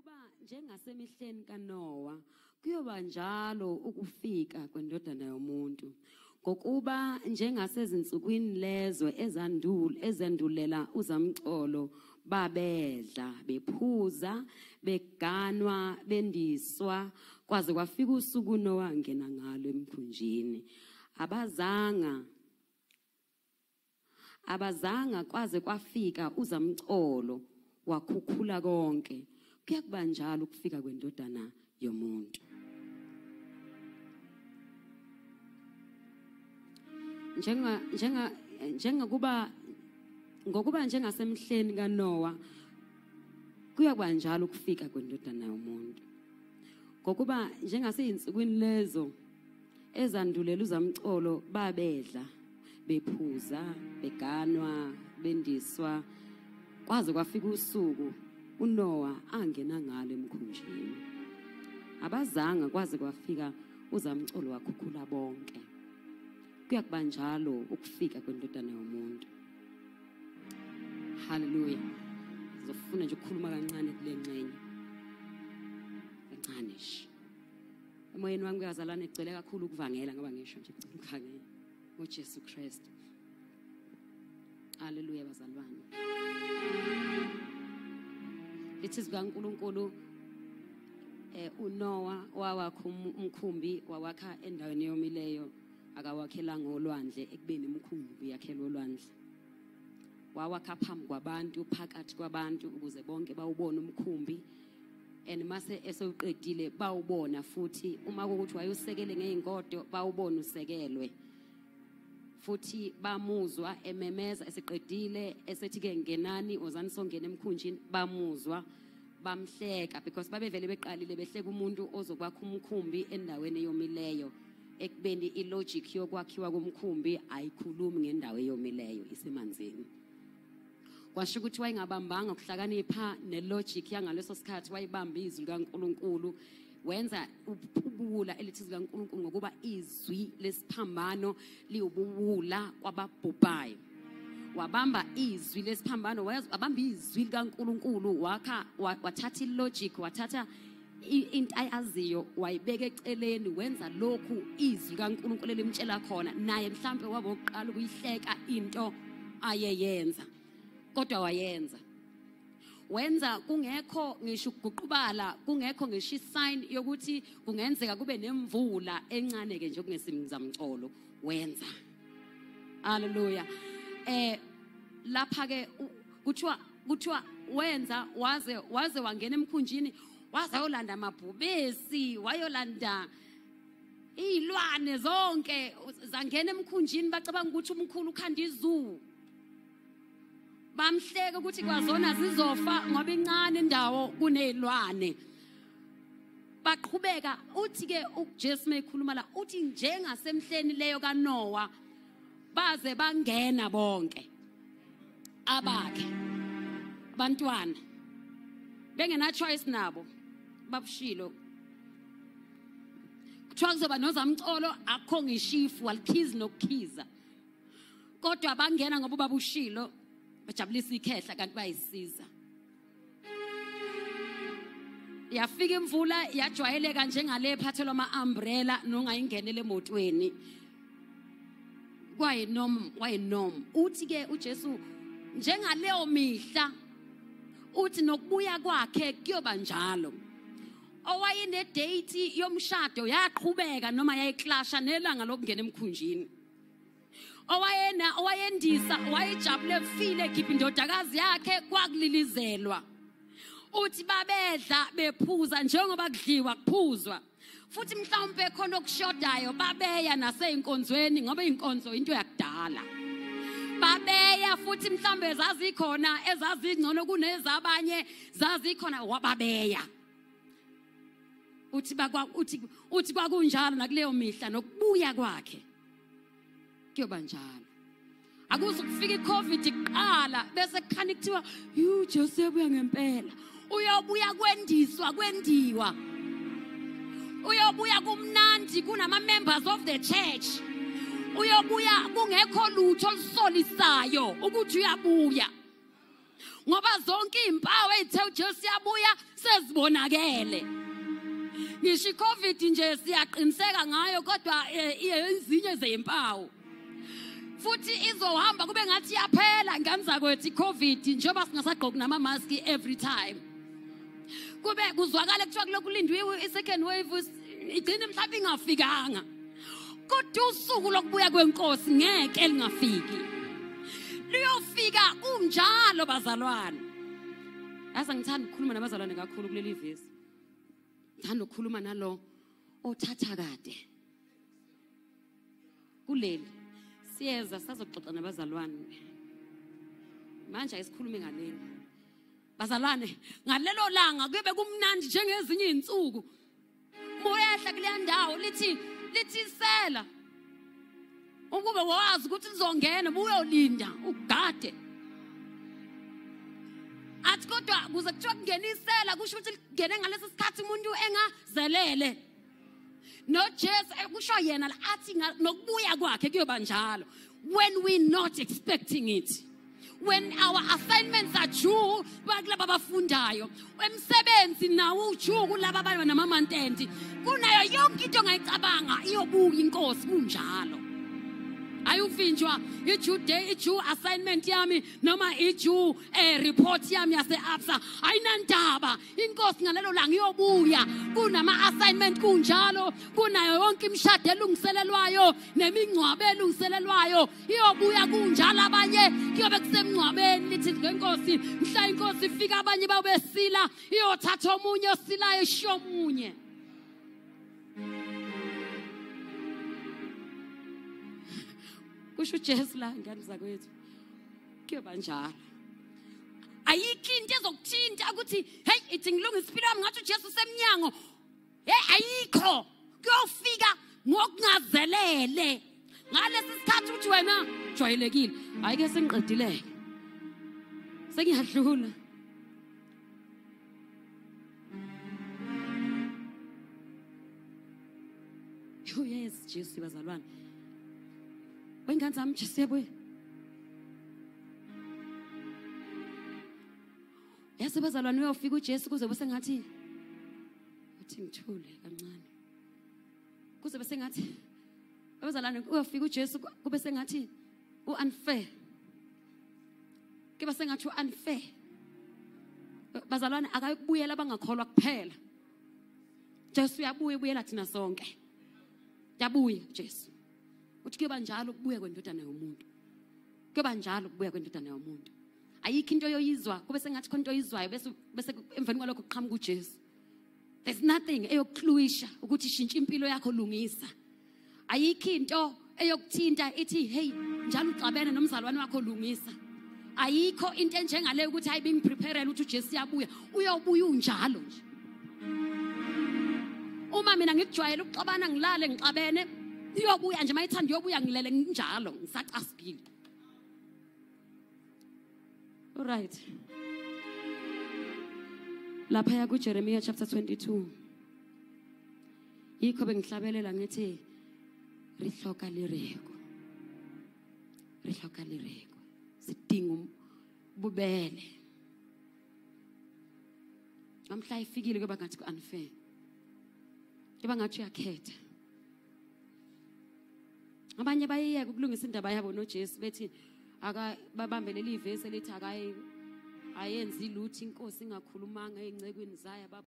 ngokuba njengasemihleni kaNoah kuyoba njalo ukufika kwendodana yomuntu, ngokuba njengasezinsukwini lezo ezendulela uzamcolo babedla bephuza beganwa bendiswa kwaze kwafika usuku uNoah ngena ngalo emkhunjini. Abazanga kwaze kwafika uzamcolo wakhukhula konke. Kuyakuba njalo ukufika kwendodana yomuntu. Ngokuba njengasemhleni kaNoah kuyakuba njalo ukufika kwendodana yomuntu, ngokuba njengaseyinsukwini lezo ezandulela uzamcolo babedla bephuza beganwa bendiswa kwaze kwafika usuku uNoah angena ngalo emkhunjini. Abazanga kwaze kwafika uzamcolo wakhukhula bonke. Kuyakuba njalo ukufika kwendodana yomuntu. Hallelujah. Ngizofuna nje ukukhuluma kancane kule ngxenye. Kancane nje. Emoyeni wami kuyazalana egcwele kakhulu ukuvangela ngoba ngisho nje ukukhangela ngoJesu Kristu. Hallelujah bazalwane. Lithi zikaNkulunkulu uNoah wawakha umkhumbi wawakha endaweni yomileyo, akawakhela ngolwandle ekubeni umkhumbi yakhelwe olwandle. Wawakha phambi kwabantu phakathi kwabantu ukuze bonke bawubone umkhumbi, and mase esewuqedile bawubona futhi uma ukuthi wayosekele ngeingodo bawubona usekelwe. Futhi bamuzwa ememeza eseqedile esethi ke ngenani ozani songena emkhunjini, bamuzwa bamhleka because babevele beqalile behleka umuntu ozokwakha umkhumbi endaweni yomileyo ekubeni ilogic yokwakhiwa komkhumbi ayikhulumi ngendawo eyomileyo isemanzini. Kwasho ukuthi wayengabambanga ukuhlakanipha nelogic yangaleso sikhathi, wayibamba izwi likaNkulunkulu, wenza ubuwula elithi likaNkulunkulu ngokuba izwi lesiphambano liwubuwula kwababhubhayo. Wabamba izwi lesiphambano, wabamba izwi likaNkulunkulu, wathatha ilogic, wathatha into ayaziyo wayibeka eceleni, wenza lokhu izwi likaNkulunkulu elimtshela khona, naye mhlambe wabo oqala ukuyihleka into ayeyenza kodwa wayenza. Wenza kungekho ngisho ukuguqubala, kungekho ngisho isign yokuthi kungenzeka kube nemvula encane ke nje kungesimzamcolo, wenza. Hallelujah. Lapha ke kuthiwa wenza waze wangena emkhunjini, waze yolanda amabhubesi, wayolanda izilwane zonke zangena emkhunjini, bacabanga ukuthi umkhulu ukhanda izulu. Bamhleke ukuthi kwazona zizofa ngoba incane indawo kunezilwane. Baqhubeka uthi ke uJesu mekhuluma la uthi njengasemhleni leyo kaNoah baze bangena bonke abakhe bantwana bengena choice nabo babushilo. Kuthiwa kuzoba nozamcolo akho ngishifu walikhizi nokukhiza, kodwa bangena ngoba babushilo bajabulisa ikhehla kanti bayisiza. Yafika imvula yajwayeleka njengale phathelwa ama-umbrella nongayingenele emotweni. Wayenom. Uthi ke uJesu njengaleyo mihla uthi nokubuya kwakhe kuyoba njalo. Owayene date yomshado yaqhubeka noma yayiclasha nelanga lokungena emkhunjini. Owayendisa wayejabule file khipha indodakazi yakhe kwakulilizelwa. Uthi babedla bephuza njengoba kudliwa kuphuzwa. Futhi mhlawumbe khona okushodayo babeya naseyinkonzweni ngoba inkonzo into yakudala. Babeya futhi mhlawumbe zazikhona ezazingcono kunezabanye zazikhona wababeya. Uthi kwakunjalo nakuleyo mihla nokubuya kwakhe kuyoba njalo. Akuzukufika iCovid iqala bese kukhani kuthiwa uJesu uyabuya ngempela. Uyobuya kwendiswa kwendiwa. Uyobuya kumnandi kunama members of the church. Uyobuya kungekho lutho olusolisayo ukuthi uyabuya. ngoba zonke izimpawu ezithe uJesu uyabuya sezibonakele. Ngisho iCovid nje siyaqiniseka ngayo kodwa ezinye zezimpawu futhi izohamba kube ngathi yaphela ngamza kwethi iCovid njengoba singasagqoki nama mask every time. Kube kuzwakala kuthiwa kulokhu lindwe i-second wave igcine mhlawumbe ingafikanga. Kodwa usuku lokubuya kwenkosi ngeke lingafiki. Liyofika unjalo bazalwane. Asa ngithanda ukukhuluma nabazalwane kakhulu kuleli vesi. Ngithanda ukukhuluma nalo othatha kade. Kuleli siyeza sazoxoxa nabazalwane. Manje ayisikhulume ngaleli. Bazalwane, ngalelo langa kube kumnandi njengezinye izinsuku. Moyehla kule ndawo lithi sela. Ukube wazi ukuthi lizongena uyolinda ugade. Athi kodwa kuze kuthiwa kungenisela kusho ukuthi ligene ngalesi sikhathi umuntu engazelele. NoJesu kusho yena la athi nokubuya kwakhe kuyoba njalo. When we not expecting it. When our assignments are due, bakulaba abafundayo. Emsebenzi nawo ujuu kulaba abanye namamantenti. Kunayo yonke into ongayicabanga iyobuya inkosi kunjalo. Ayufinjwa ijuu assignment yami noma ijuu report yami yase absa ayinandaba. Inkosi ngalelo langa iyobuya kunama assignment kunjalo. Kunayo yonke imishado elungiselelwayo nemingcwabo elungiselelwayo iyobuya kunjalo. Abanye kuyobe kusemngcwabeni lithi ngenkosi mhla inkosi ifika abanye babesila iyothatha omunye osilayo ishiya omunye. Kusho uJesu la ngani zakwethu kuyoba njalo. Ayikho into ezokuthinta ukuthi hey ithi ngilungisa impilo yami ngathi uJesu semnyango. Ayikho. Kuyofika ngokungazelele. Ngalesi sikhathi uthi wena jwayelekile. Ayike sengiqedileke. Sengiyadlula. Yes Jesu bazalwane. Wengane zami nje siyabuya. Yase bazalwane uyofika uJesu kuze bese ngathi uthi ngithule kancane. Kuze bese ngathi bazalwane uyofika uJesu kube sengathi unfair. Kube sengathi unfair. Bazalwane akayikubuyela abangakholwa kuphela. Jesu uyabuya ubuyela thina sonke. Yabuya Jesu. Uthi kuyoba njalo ukubuya kwendodana yomuntu. Kuyoba njalo ukubuya kwendodana yomuntu. Ayikho into yoyizwa kube sengathi khona into oyizwayo bese emveni kwalokho kuqhamuka uJesu. There's nothing eyokukluisha ukuthi ishintshe impilo yakho lungisa. Ayikho into eyokuthinta ithi hey njalo uxabene nomzalwane wakho lungisa. Ayikho into enjengale ukuthi hayi bengipreparele ukuthi uJesu yabuya. Uyobuya unjalo nje. Uma mina ngikujwayele ukuxabana ngilale ngixabene iyobuya nje mayithanda iyobuya ngilele njalo ngisacasibile. Alright. Lapha ya kuJeremiah chapter 22. Yikho bengihlabelela ngithi rihloka lireko. Rihloka lireko. Sidinga ububele. Amhla ifikile kuba ngathi ku-unfair. Kuba ngathi uyakhetha. Abanye bayiyeka ukulungisa indaba yabo noJesu bethi babambelele ivesi elithi ayenzi lutho inkosi ingakhulumanga ezingcekweni zayo.